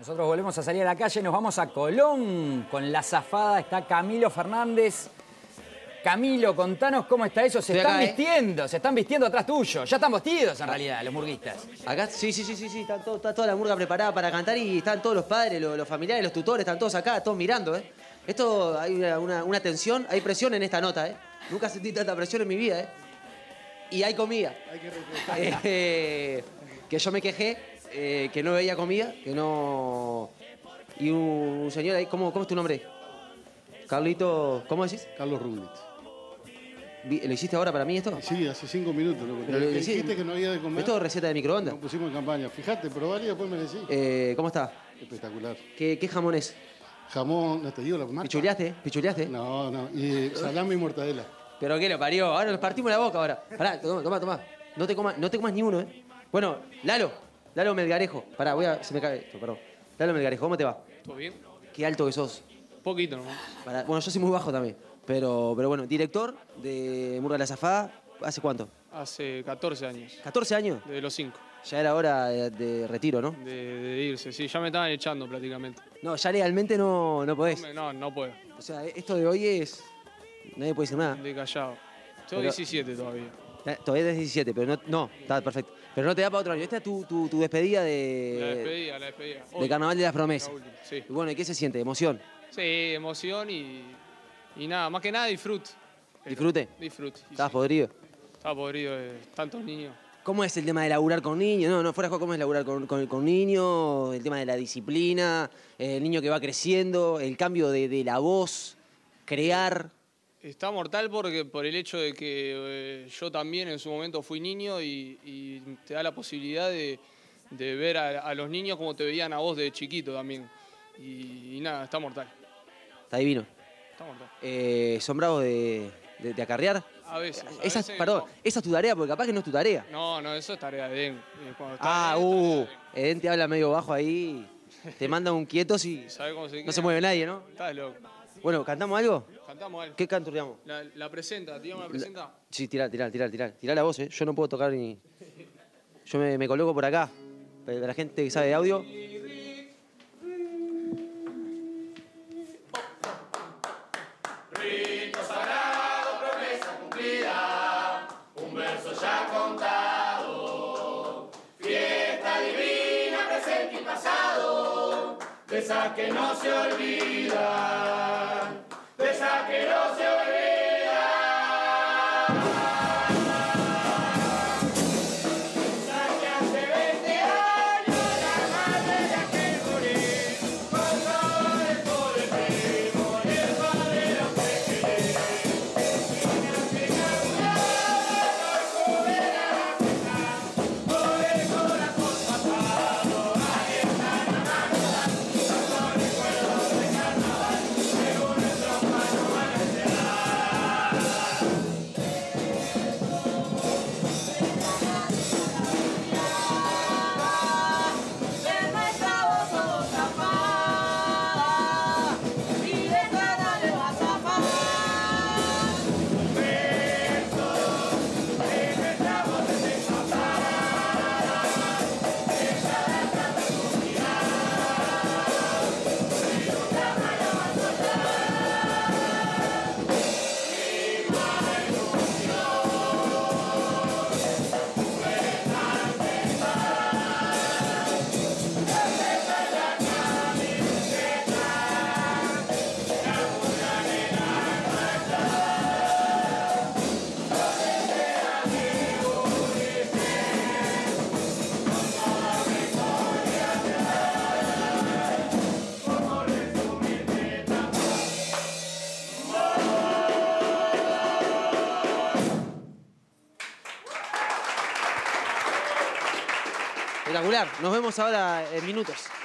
Nosotros volvemos a salir a la calle, nos vamos a Colón. Con la zafada está Camilo Fernández. Camilo, contanos cómo está eso. Se están vistiendo atrás tuyo. Ya están vestidos en realidad los murguistas. Acá, sí. Está toda la murga preparada para cantar y están todos los padres, los familiares, los tutores, están todos acá, todos mirando, ¿eh? Esto, hay una tensión, hay presión en esta nota, ¿eh? Nunca sentí tanta presión en mi vida, ¿eh? Y hay comida. Hay que respetar. Que yo me quejé, que no veía comida, que no... Y un señor ahí, ¿cómo es tu nombre? Carlito, ¿cómo decís? Carlos Rublit. ¿Lo hiciste ahora para mí esto? Sí, hace 5 minutos. Dijiste que no había de comer. ¿Esto es receta de microondas? Nos pusimos en campaña. Fíjate, probá y después me decís. ¿Cómo está? Espectacular. ¿Qué jamón es? Jamón, no te digo la marca. ¿Pichuleaste? No. Y salame y mortadela. ¿Pero qué lo parió? Ahora nos partimos la boca ahora. Pará, toma. No te comas ni uno, ¿eh? Bueno, Lalo Melgarejo. Pará, se me cae esto, perdón. Lalo Melgarejo, ¿cómo te va? ¿Todo bien? Qué alto que sos. Poquito nomás. Bueno, yo soy muy bajo también. Pero bueno, director de Murga de la Zafada, ¿hace cuánto? Hace 14 años. ¿14 años? Desde los 5. Ya era hora de retiro, ¿no? De irse, sí. Ya me estaban echando prácticamente. No, ya legalmente no podés. No puedo. O sea, esto de hoy es... Nadie puede decir nada. De callado. Tengo 17 todavía. Todavía es 17, pero no, está perfecto. Pero no te da para otro año. Esta es tu despedida de... La despedida. De Carnaval de las Promesas. Sí. Y bueno, ¿y qué se siente? ¿Emoción? Sí, emoción y nada, más que nada disfrute. ¿Disfrute? Disfrute. ¿Estabas podrido? Estaba podrido de tantos niños. ¿Cómo es el tema de laburar con niños? No, fuera de juego, ¿cómo es laburar con niños? El tema de la disciplina, el niño que va creciendo, el cambio de la voz, crear... Está mortal porque por el hecho de que yo también en su momento fui niño y te da la posibilidad de ver a los niños como te veían a vos de chiquito también. Y nada, está mortal. Está divino. Está mortal. ¿Son bravos de acarrear? A veces. Perdón, no. esa es tu tarea, porque capaz que no es tu tarea. No, eso es tarea de Eden. Eden te habla medio bajo ahí, te manda un quieto si no se mueve nadie, ¿no? Estás loco. Bueno, ¿cantamos algo? Cantamos algo. ¿Qué canturreamos? La presenta, digamos la presenta. Sí, tirá la voz, ¿eh? Yo no puedo tocar ni... Yo me coloco por acá, para la gente que sabe de audio. Rito sagrado, promesa cumplida, un verso ya contado. Fiesta divina, presente y pasado, de esa que no se olvida, de esa que no se olvida. Esa que hace 20 años la madre de aquel morir, con todo el poder primo y el padre los pequeños. Una pequeña muralla no joven a la fiesta, por el corazón pasado, ahí está la mano, los recuerdos de carnaval, según nuestros manos van a enterar. De nuestra voz somos zafada y de cada le va a zafar. De nuestra voz es exaltada, ella la trata con mirada, y nunca más la va a soltar. Espectacular. Nos vemos ahora en minutos.